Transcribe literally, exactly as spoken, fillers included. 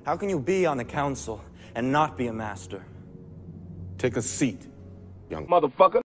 How can you be on the council and not be a master? Take a seat, young motherfucker.